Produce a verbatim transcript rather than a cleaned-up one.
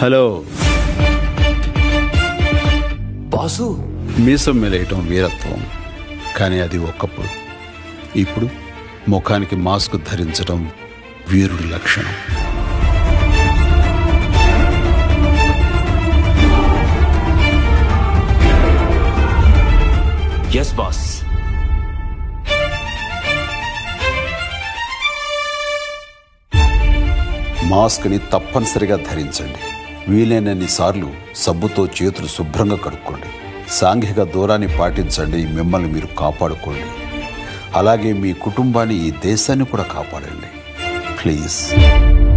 Hello. Boss, మీసం మెలేయటం వీరత్వం, కానీ అది ఒక్కప్పుడు. ఇప్పుడు ముఖానికి మాస్క్ ధరించడం వీరుడి లక్షణం. Yes boss. మాస్క్ని తప్పనిసరిగా ధరించండి. వీలైనన్ని సార్లు సబ్బుతో చేతులు శుభ్రంగా కడుక్కోండి. సాంఘిక దూరాన్ని పాటించండి. మిమ్మల్ని మీరు కాపాడుకోండి. అలాగే మీ కుటుంబాన్ని, ఈ దేశాన్ని కూడా కాపాడండి ప్లీజ్.